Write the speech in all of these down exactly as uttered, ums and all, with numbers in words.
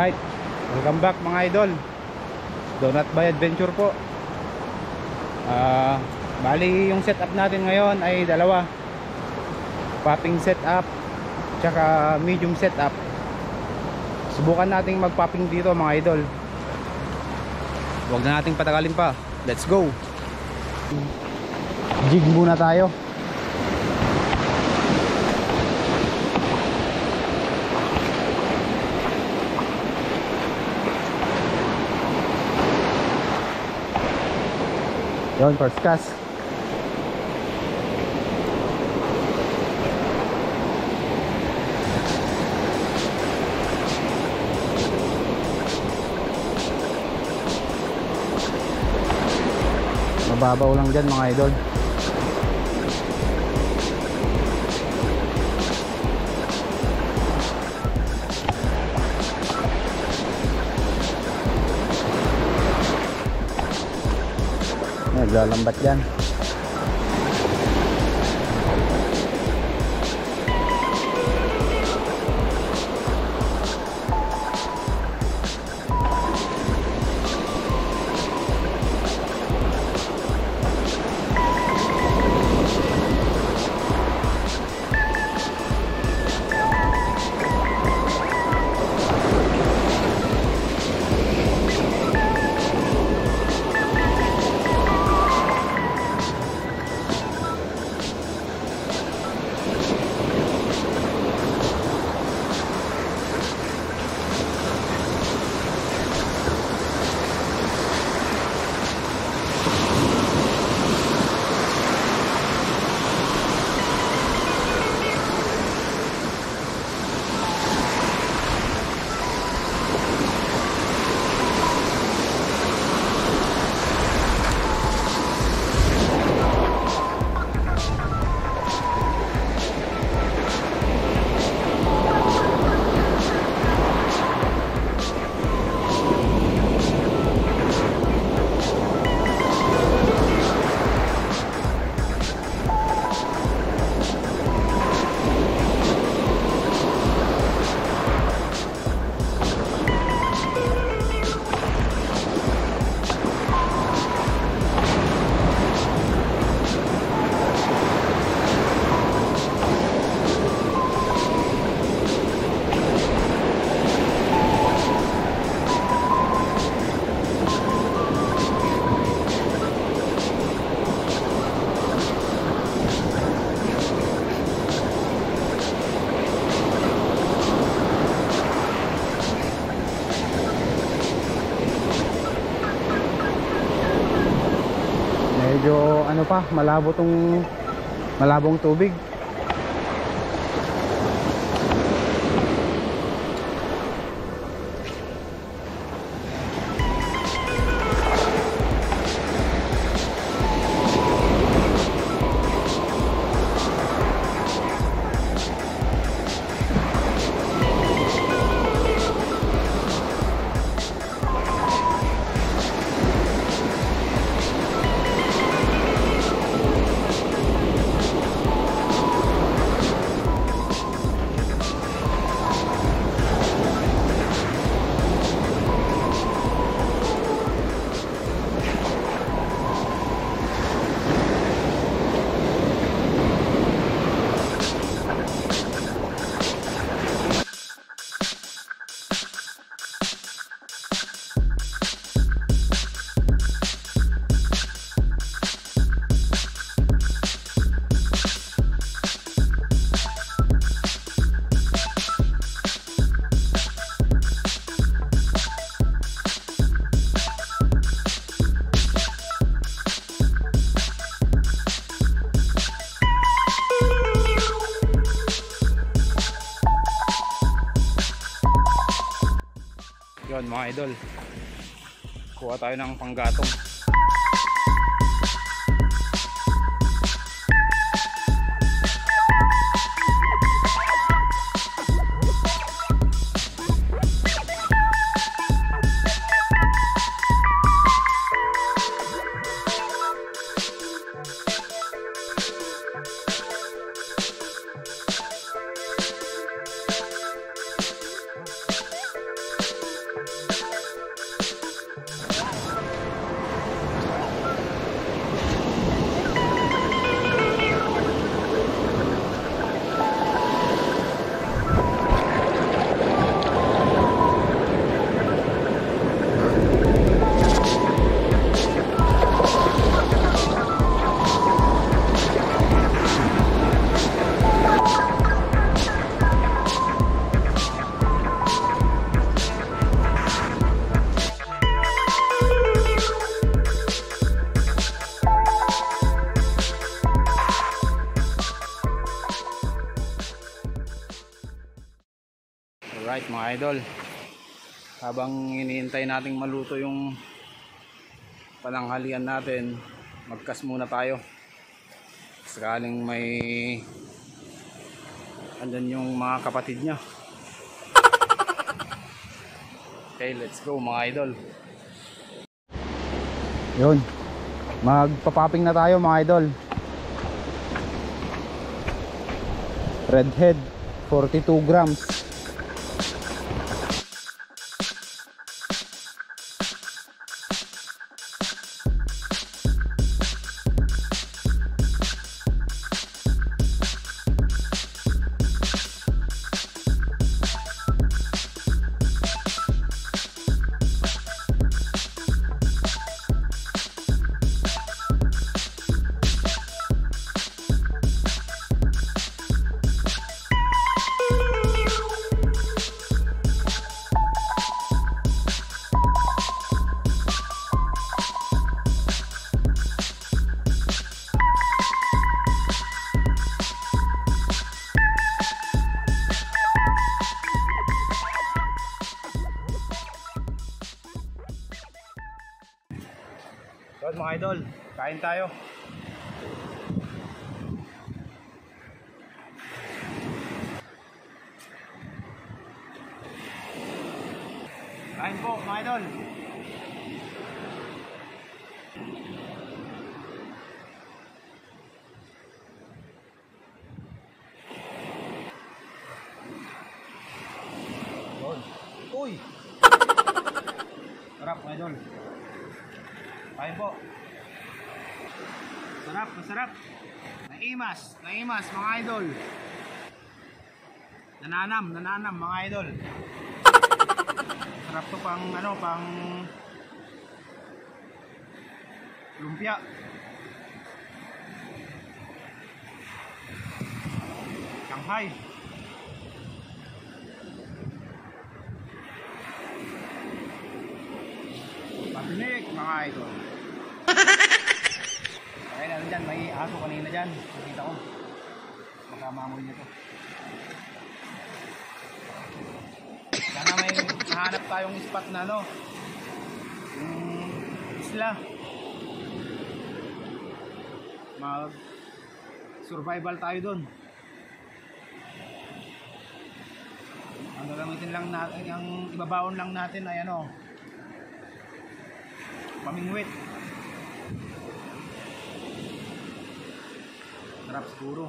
Alright, welcome back mga idol. Donut by Adventure po. uh, Bali yung setup natin ngayon ay dalawa, popping setup tsaka medium setup. Subukan nating mag popping dito mga idol. Huwag na nating patagalin pa. Let's go. Jig muna tayo. Yon, first cast. Mababaw lang dyan mga idol. Naglalambat dyan. Medyo ano pa, malabo tong malabong tubig. Yun mga idol, kuha tayo ng panggatong. mga idol, habang hinihintay nating maluto yung pananghalian natin, magkas muna tayo sakaling may andyan yung mga kapatid niya. Okay, let's go mga idol. Yun, magpapopping na tayo mga idol. Redhead forty-two grams. So mga idol, kain tayo. Kain po mga idol. Uy! Sarap mga idol. Kain po. Sarap, masarap. Naimas, naimas mga idol. Nananam, nananam mga idol. Sarap to pang ano, pang lumpia. Shanghai. Patinik mga idol. Kaya natin dyan, may aso kanina dyan. Nakita ko. Magkamamoy nito. Sana may nahanap tayong spot na ano, yung isla. Mag survival tayo dun. Ang gagamitin lang natin, ang ibabaon lang natin ay ano, pamingwit. Sarap siguro.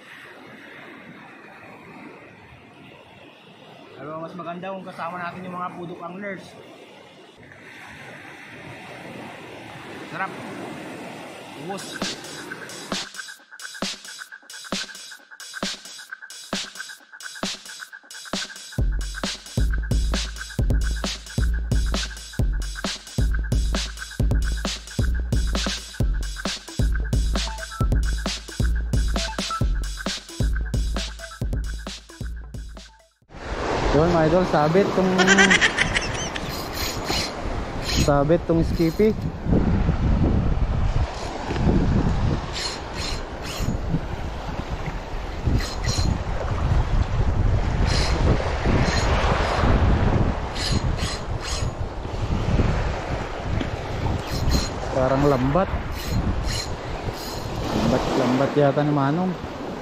Pero mas maganda kung kasama natin yung mga pudok anglers. Sarap. Ubus. Yun mga idol, sabit tong sabit tong skippy. Parang lambat. Lambat, lambat yata ni Manong.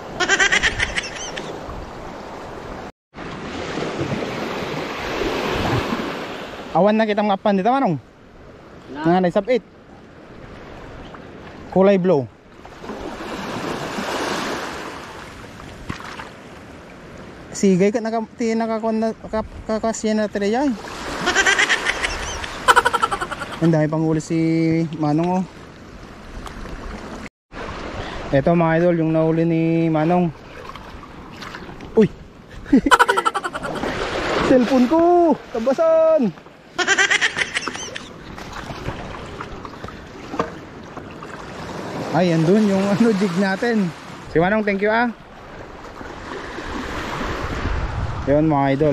Awan na kitang mapan dito Manong. Nga na sabit. Kulay blue. Sigay ka naka ti nakakon kakasya na tire. Ang dami pang huli si Manong oh. Ito mga idol yung nahuli ni Manong. Uy. Cellphone ko, tabasan. Ay, andun yung ano jig natin. Si Manong, thank you ah. Ayun mga idol.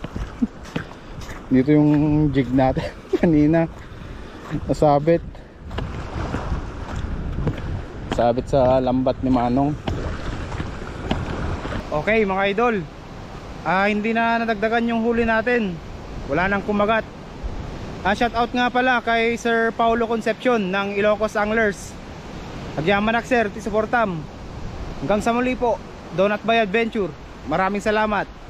Dito yung jig natin kanina. Nasabit. Sabit sa lambat ni Manong. Okay mga idol, ah, hindi na nadagdagan yung huli natin, wala nang kumagat. ah, Shout out nga pala kay Sir Paulo Concepcion ng Ilocos Anglers. Agyamanak sir, tisuportam. Hanggang sa muli po, Donut Bay Adventure. Maraming salamat.